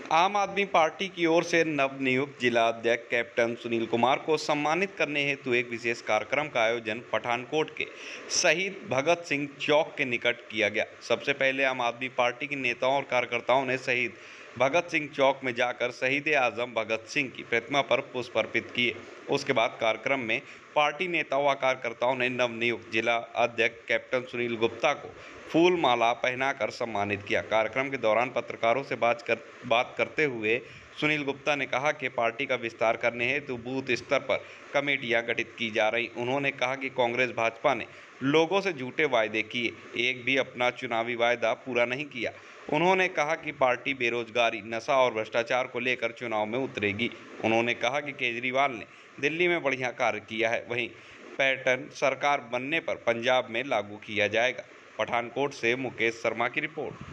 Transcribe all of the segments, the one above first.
आम आदमी पार्टी की ओर से नवनियुक्त जिला अध्यक्ष कैप्टन सुनील कुमार को सम्मानित करने हेतु एक विशेष कार्यक्रम का आयोजन पठानकोट के शहीद भगत सिंह चौक के निकट किया गया। सबसे पहले आम आदमी पार्टी के नेताओं और कार्यकर्ताओं ने शहीद भगत सिंह चौक में जाकर शहीद आजम भगत सिंह की प्रतिमा पर पुष्प अर्पित किए। उसके बाद कार्यक्रम में पार्टी नेताओं व कार्यकर्ताओं ने नवनियुक्त जिला अध्यक्ष कैप्टन सुनील गुप्ता को फूल माला पहनाकर सम्मानित किया। कार्यक्रम के दौरान पत्रकारों से बात करते हुए सुनील गुप्ता ने कहा कि पार्टी का विस्तार करने हेतु बूथ स्तर पर कमेटियां गठित की जा रही। उन्होंने कहा कि कांग्रेस भाजपा ने लोगों से झूठे वायदे किए, एक भी अपना चुनावी वायदा पूरा नहीं किया। उन्होंने कहा कि पार्टी बेरोजगारी, नशा और भ्रष्टाचार को लेकर चुनाव में उतरेगी। उन्होंने कहा कि केजरीवाल ने दिल्ली में बढ़िया कार्य किया है, वहीं पैटर्न सरकार बनने पर पंजाब में लागू किया जाएगा। पठानकोट से मुकेश शर्मा की रिपोर्ट।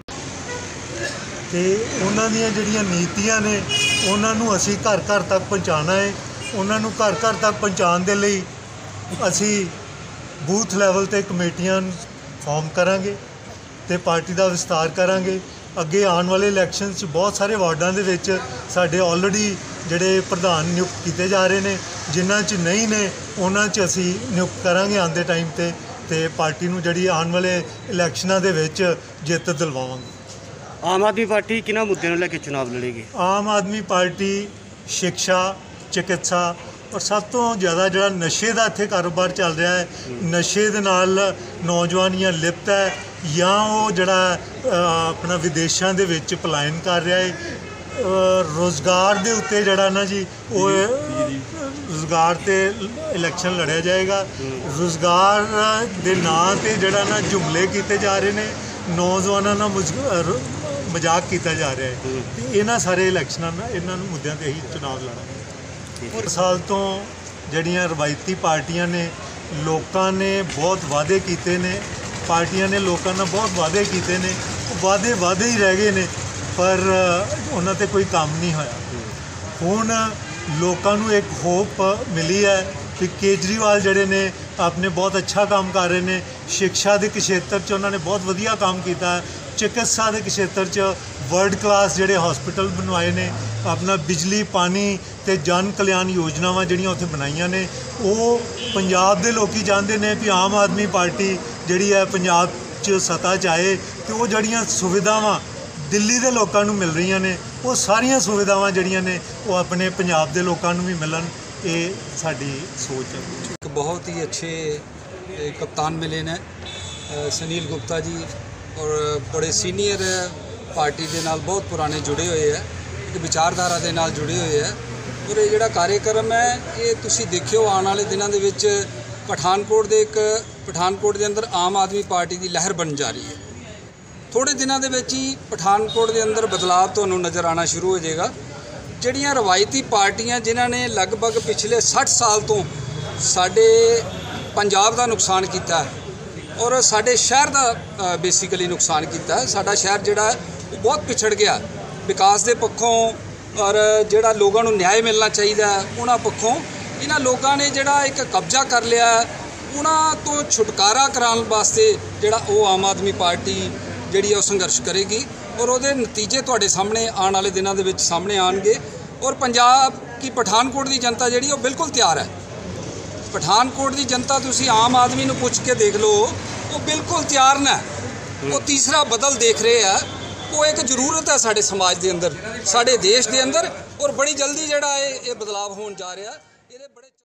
ਤੇ ਉਹਨਾਂ ਦੀਆਂ ਜਿਹੜੀਆਂ ਨੀਤੀਆਂ ਨੇ ਉਹਨਾਂ ਨੂੰ ਅਸੀਂ ਘਰ ਘਰ ਤੱਕ ਪਹੁੰਚਾਉਣਾ ਹੈ। ਉਹਨਾਂ ਨੂੰ ਘਰ ਘਰ ਤੱਕ ਪਹੁੰਚਾਉਣ ਦੇ ਲਈ ਅਸੀਂ ਬੂਥ ਲੈਵਲ ਤੇ ਕਮੇਟੀਆਂ ਫਾਰਮ ਕਰਾਂਗੇ ਤੇ ਪਾਰਟੀ ਦਾ ਵਿਸਤਾਰ ਕਰਾਂਗੇ। ਅੱਗੇ ਆਉਣ ਵਾਲੇ ਇਲੈਕਸ਼ਨ 'ਚ ਬਹੁਤ ਸਾਰੇ ਵਾਰਡਾਂ ਦੇ ਵਿੱਚ ਸਾਡੇ ਆਲਰੇਡੀ ਜਿਹੜੇ ਪ੍ਰਧਾਨ ਨਿਯੁਕਤ ਕੀਤੇ ਜਾ ਰਹੇ ਨੇ, ਜਿਨ੍ਹਾਂ 'ਚ ਨਹੀਂ ਨੇ ਉਹਨਾਂ 'ਚ ਅਸੀਂ ਨਿਯੁਕਤ ਕਰਾਂਗੇ ਆਉਣ ਦੇ ਟਾਈਮ ਤੇ ਪਾਰਟੀ ਨੂੰ ਜਿਹੜੀ ਆਉਣ ਵਾਲੇ ਇਲੈਕਸ਼ਨਾਂ ਦੇ ਵਿੱਚ ਜਿੱਤ ਦਿਲਵਾਵਾਂਗੇ। आम आदमी पार्टी किन्हां मुद्दे नूं लैके चुनाव लड़ेगी? आम आदमी पार्टी शिक्षा, चिकित्सा और सब तो ज़्यादा जो नशे का इत्थे कारोबार चल रहा है, नशे दे नाल नौजवानियां लिप्त है या वो जड़ा अपना विदेशों के विच पलायन कर रहा है। रोज़गार के उत्ते जड़ा ना जी वो रोज़गार ते इलैक्शन लड़िया जाएगा। रोज़गार के नाँ ते जड़ा ना जुमले किए जा रहे हैं, नौजवानों नाल मजाक किया जा रहा है। तो इन्हां सारे इलैक्शनां इन्हां मुद्दों ते ही चुनाव लड़ांगे। हर साल तो जड़ियां रवायती पार्टियां ने लोकां ने बहुत वादे किए ने, पार्टियां ने लोकां नाल बहुत वादे किए ने, वादे ही रह गए ने पर उन्हां ते कोई काम नहीं होया। हुण लोकां नूं एक होप मिली है कि केजरीवाल जड़े ने अपने बहुत अच्छा काम कर रहे हैं। शिक्षा के क्षेत्र च उन्होंने बहुत वधिया काम किया है। चिकित्सा के क्षेत्र च वर्ल्ड क्लास जड़े हॉस्पिटल बनवाए ने, अपना बिजली पानी ते जन कल्याण योजनावां जड़ियां उत्थे बनाईयां ने। वो पंजाब दे लोकी चाहते हैं कि आम आदमी पार्टी जड़ी है पंजाब च सत्ता च आए तो वो जड़ियां सुविधावां दिल्ली के लोगों को मिल रही ने, वो सारियां सुविधावां जड़ियां ने वो अपने पंजाब के लोगों को भी मिलन। ये साडी सोच है। एक बहुत ही अच्छे कप्तान मिले ने सुनील गुप्ता जी और बड़े सीनियर पार्टी के नाल बहुत पुराने जुड़े हुए है, एक विचारधारा के नाल जुड़े हुए है। और ये जिहड़ा कार्यक्रम है ये तुसी देखियो आने वाले दिनों के विच पठानकोट के अंदर आम आदमी पार्टी की लहर बन जा रही है। थोड़े दिनों के विच ही पठानकोट के अंदर बदलाव तुहानूं नज़र आना शुरू हो जाएगा। ਜਿਹੜੀਆਂ ਰਵਾਇਤੀ ਪਾਰਟੀਆਂ ਜਿਨ੍ਹਾਂ ਨੇ ਲਗਭਗ ਪਿਛਲੇ 60 ਸਾਲ ਤੋਂ ਸਾਡੇ ਪੰਜਾਬ ਦਾ ਨੁਕਸਾਨ ਕੀਤਾ ਔਰ ਸਾਡੇ ਸ਼ਹਿਰ ਦਾ ਬੇਸਿਕਲੀ ਨੁਕਸਾਨ ਕੀਤਾ। ਸਾਡਾ ਸ਼ਹਿਰ ਜਿਹੜਾ ਉਹ ਬਹੁਤ ਪਿਛੜ ਗਿਆ ਵਿਕਾਸ ਦੇ ਪੱਖੋਂ ਔਰ ਜਿਹੜਾ ਲੋਕਾਂ ਨੂੰ ਨਿਆਂ ਮਿਲਣਾ ਚਾਹੀਦਾ ਉਹਨਾਂ ਪੱਖੋਂ ਇਹਨਾਂ ਲੋਕਾਂ ਨੇ ਜਿਹੜਾ ਇੱਕ ਕਬਜ਼ਾ ਕਰ ਲਿਆ, ਉਹਨਾਂ ਤੋਂ ਛੁਟਕਾਰਾ ਕਰਾਉਣ ਵਾਸਤੇ ਜਿਹੜਾ ਉਹ ਆਮ ਆਦਮੀ ਪਾਰਟੀ ਜਿਹੜੀ ਉਹ ਸੰਘਰਸ਼ ਕਰੇਗੀ और वो नतीजे तुहाडे सामने आने वाले दिनों के सामने आएंगे। और पंजाब की पठानकोट की जनता जी वो बिल्कुल तैयार है। पठानकोट की जनता तुसी आम आदमी नूं पुछ के देख लो, वो बिल्कुल तैयार न। वो तीसरा बदल देख रहे हैं, वो एक जरूरत है साडे समाज के अंदर, साडे देश के अंदर और बड़ी जल्दी जिहड़ा ये बदलाव होने जा रहा है।